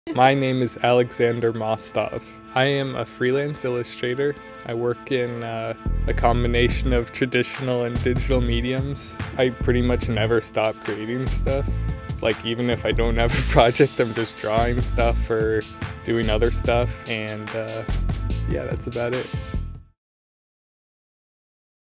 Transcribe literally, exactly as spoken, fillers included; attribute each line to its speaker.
Speaker 1: My name is Alexander Mostov. I am a freelance illustrator. I work in uh, a combination of traditional and digital mediums. I pretty much never stop creating stuff. Like, even if I don't have a project, I'm just drawing stuff or doing other stuff, and uh, yeah, that's about it.